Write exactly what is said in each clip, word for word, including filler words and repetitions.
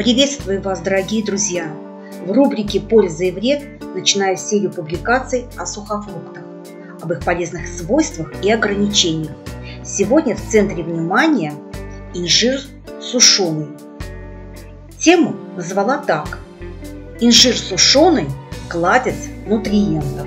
Приветствую вас, дорогие друзья! В рубрике «Польза и вред» начинаю серию публикаций о сухофруктах, об их полезных свойствах и ограничениях. Сегодня в центре внимания инжир сушеный. Тему назвала так: инжир сушеный – кладезь нутриентов.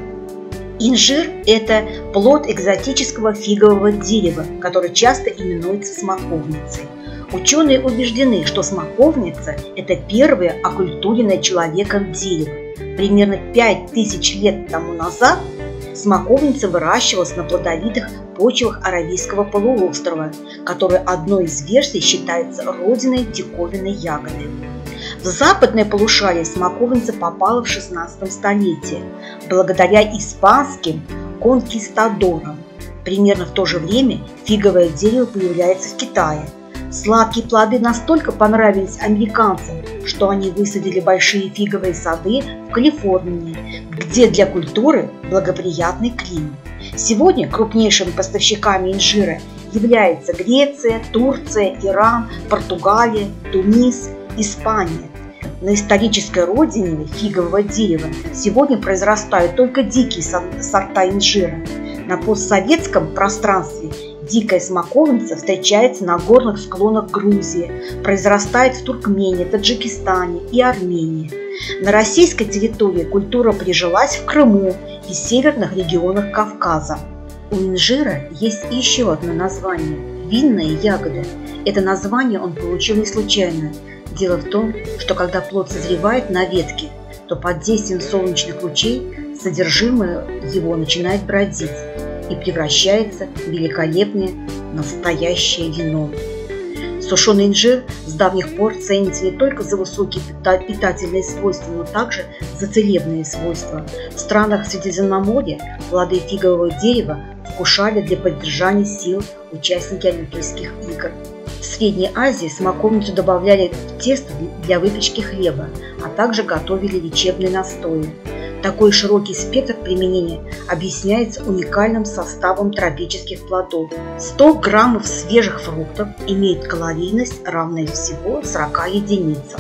Инжир – это плод экзотического фигового дерева, который часто именуется смоковницей. Ученые убеждены, что смоковница – это первое окультуренное человеком дерево. Примерно пять тысяч лет тому назад смоковница выращивалась на плодовитых почвах Аравийского полуострова, которое одной из версий считается родиной диковинной ягоды. В западное полушарие смоковница попала в шестнадцатом столетии благодаря испанским конкистадорам. Примерно в то же время фиговое дерево появляется в Китае. Сладкие плоды настолько понравились американцам, что они высадили большие фиговые сады в Калифорнии, где для культуры благоприятный климат. Сегодня крупнейшими поставщиками инжира являются Греция, Турция, Иран, Португалия, Тунис, Испания. На исторической родине фигового дерева сегодня произрастают только дикие сорта инжира. На постсоветском пространстве дикая смоковница встречается на горных склонах Грузии, произрастает в Туркмении, Таджикистане и Армении. На российской территории культура прижилась в Крыму и северных регионах Кавказа. У инжира есть еще одно название – винная ягода. Это название он получил не случайно. Дело в том, что когда плод созревает на ветке, то под действием солнечных лучей содержимое его начинает бродить и превращается в великолепное настоящее вино. Сушеный инжир с давних пор ценится не только за высокие питательные свойства, но также за целебные свойства. В странах Средиземноморья плоды фигового дерева вкушали для поддержания сил участники Олимпийских игр. В Средней Азии смоковницу добавляли в тесто для выпечки хлеба, а также готовили лечебные настои. Такой широкий спектр применения объясняется уникальным составом тропических плодов. сто граммов свежих фруктов имеет калорийность, равная всего сорока единицам.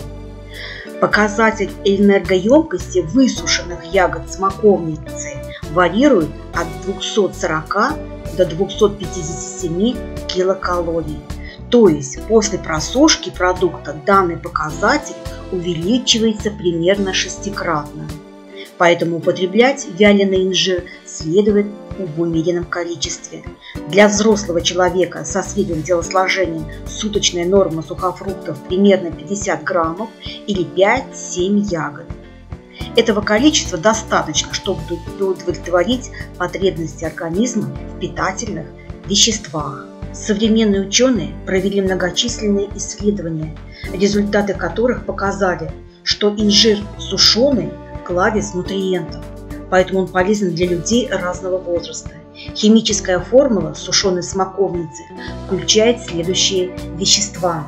Показатель энергоемкости высушенных ягод смоковницы варьирует от двухсот сорока до двухсот пятидесяти семи килокалорий. То есть после просушки продукта данный показатель увеличивается примерно шестикратно. Поэтому употреблять вяленый инжир следует в умеренном количестве. Для взрослого человека со средним телосложением суточная норма сухофруктов примерно пятьдесят граммов или пять-семь ягод. Этого количества достаточно, чтобы удовлетворить потребности организма в питательных веществах. Современные ученые провели многочисленные исследования, результаты которых показали, что инжир сушеный – кладезь нутриентов, поэтому он полезен для людей разного возраста. Химическая формула сушеной смоковницы включает следующие вещества: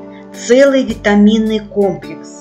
целый витаминный комплекс,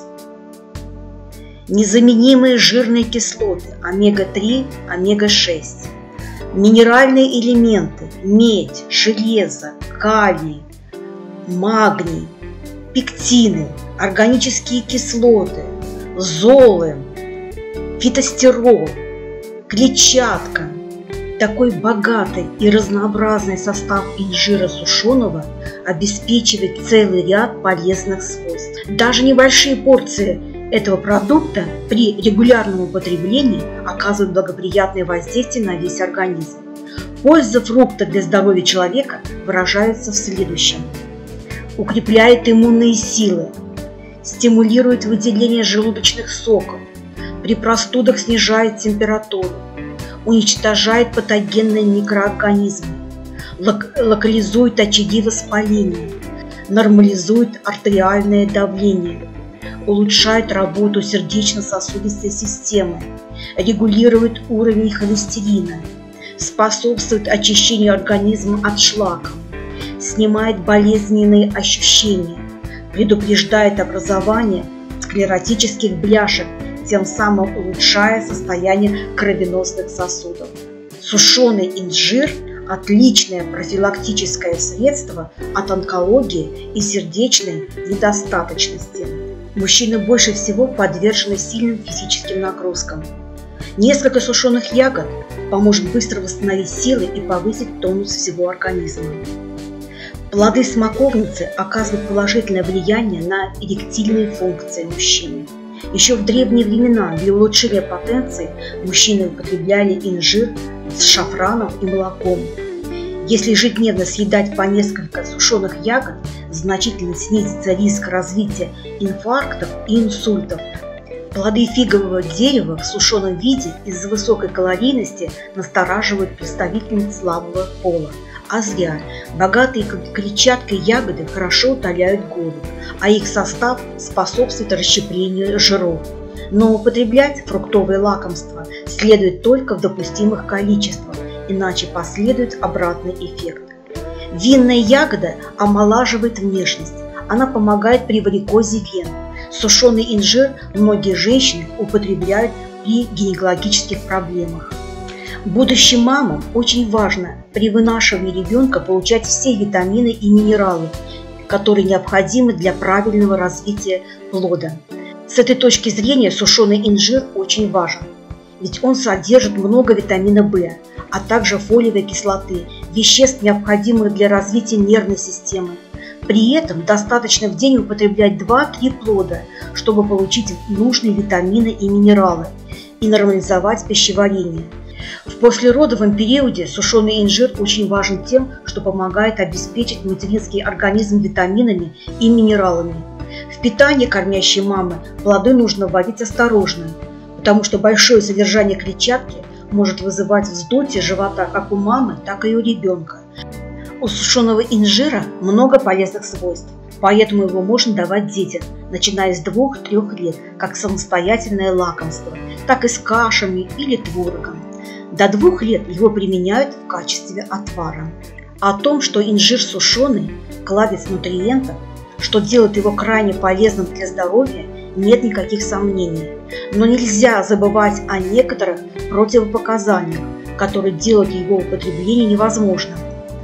незаменимые жирные кислоты омега три, омега шесть, минеральные элементы – медь, железо, калий, магний, пектины, органические кислоты, золы, фитостерол, клетчатка. Такой богатый и разнообразный состав инжира сушеного обеспечивает целый ряд полезных свойств. Даже небольшие порции этого продукта при регулярном употреблении оказывают благоприятное воздействие на весь организм. Польза фрукта для здоровья человека выражается в следующем: укрепляет иммунные силы, стимулирует выделение желудочных соков, при простудах снижает температуру, уничтожает патогенные микроорганизмы, лок локализует очаги воспаления, нормализует артериальное давление, улучшает работу сердечно-сосудистой системы, регулирует уровень холестерина, способствует очищению организма от шлаков, снимает болезненные ощущения, предупреждает образование склеротических бляшек, тем самым улучшая состояние кровеносных сосудов. Сушеный инжир – отличное профилактическое средство от онкологии и сердечной недостаточности. мужчины больше всего подвержены сильным физическим нагрузкам. Несколько сушеных ягод поможет быстро восстановить силы и повысить тонус всего организма. Плоды смоковницы оказывают положительное влияние на эректильные функции мужчины. Еще в древние времена для улучшения потенции мужчины употребляли инжир с шафраном и молоком. Если ежедневно съедать по несколько сушеных ягод, значительно снизится риск развития инфарктов и инсультов. Плоды фигового дерева в сушеном виде из-за высокой калорийности настораживают представительниц слабого пола. А зря. Богатые клетчаткой ягоды хорошо утоляют голод, а их состав способствует расщеплению жиров. Но употреблять фруктовые лакомства следует только в допустимых количествах, иначе последует обратный эффект. Винная ягода омолаживает внешность, она помогает при варикозе вен. Сушеный инжир многие женщины употребляют при гинекологических проблемах. Будущим мамам очень важно при вынашивании ребенка получать все витамины и минералы, которые необходимы для правильного развития плода. С этой точки зрения сушеный инжир очень важен, ведь он содержит много витамина В, а также фолиевой кислоты, веществ, необходимых для развития нервной системы. При этом достаточно в день употреблять два-три плода, чтобы получить нужные витамины и минералы и нормализовать пищеварение. В послеродовом периоде сушеный инжир очень важен тем, что помогает обеспечить материнский организм витаминами и минералами. В питании кормящей мамы плоды нужно вводить осторожно, потому что большое содержание клетчатки может вызывать вздутие живота как у мамы, так и у ребенка. У сушеного инжира много полезных свойств, поэтому его можно давать детям, начиная с двух-трёх лет, как самостоятельное лакомство, так и с кашами или творогом. До двух лет его применяют в качестве отвара. О том, что инжир сушеный – кладезь нутриентов, что делает его крайне полезным для здоровья, нет никаких сомнений. Но нельзя забывать о некоторых противопоказаниях, которые делают его употребление невозможным.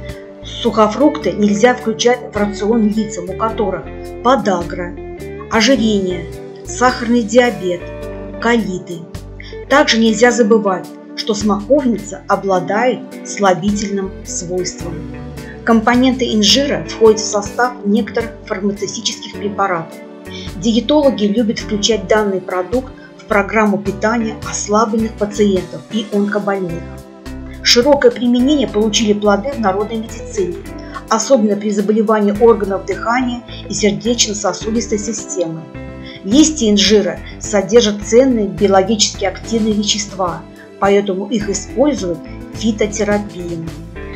Сухофрукты нельзя включать в рацион лицам, у которых подагра, ожирение, сахарный диабет, колиты. Также нельзя забывать, что смоковница обладает слабительным свойством. Компоненты инжира входят в состав некоторых фармацевтических препаратов. Диетологи любят включать данный продукт в программу питания ослабленных пациентов и онкобольных. Широкое применение получили плоды в народной медицине, особенно при заболевании органов дыхания и сердечно-сосудистой системы. Листья инжира содержат ценные биологически активные вещества, поэтому их используют в фитотерапии.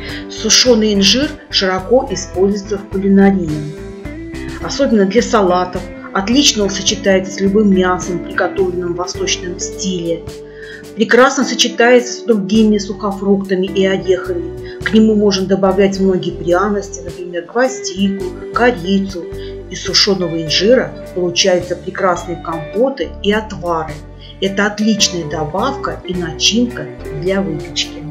Сушеный инжир широко используется в кулинарии, особенно для салатов. Отлично он сочетается с любым мясом, приготовленным в восточном стиле. Прекрасно сочетается с другими сухофруктами и орехами. К нему можно добавлять многие пряности, например, гвоздику, корицу. Из сушеного инжира получаются прекрасные компоты и отвары. Это отличная добавка и начинка для выпечки.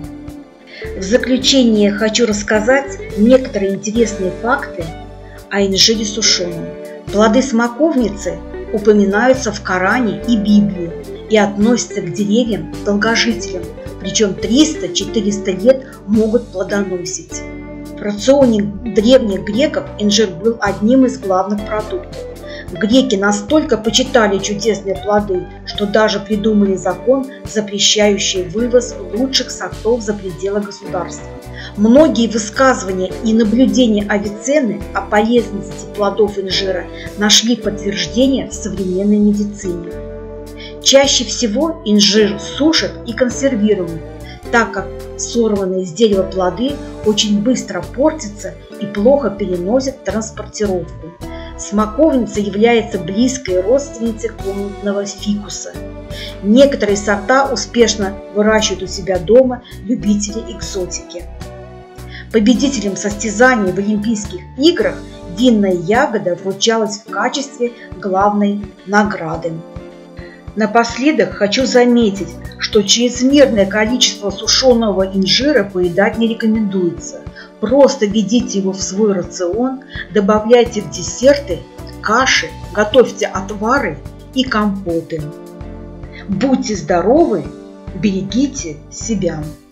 В заключение хочу рассказать некоторые интересные факты о инжире сушеном. Плоды смоковницы упоминаются в Коране и Библии и относятся к деревьям-долгожителям, причем триста-четыреста лет могут плодоносить. В рационе древних греков инжир был одним из главных продуктов. Греки настолько почитали чудесные плоды, что даже придумали закон, запрещающий вывоз лучших сортов за пределы государства. Многие высказывания и наблюдения Авиценны о полезности плодов инжира нашли подтверждение в современной медицине. Чаще всего инжир сушат и консервируют, так как сорванные с дерева плоды очень быстро портятся и плохо переносят транспортировку. Смоковница является близкой родственницей комнатного фикуса. Некоторые сорта успешно выращивают у себя дома любители экзотики. Победителям состязаний в Олимпийских играх винная ягода вручалась в качестве главной награды. Напоследок хочу заметить, что чрезмерное количество сушеного инжира поедать не рекомендуется. Просто введите его в свой рацион, добавляйте в десерты каши, готовьте отвары и компоты. Будьте здоровы, берегите себя.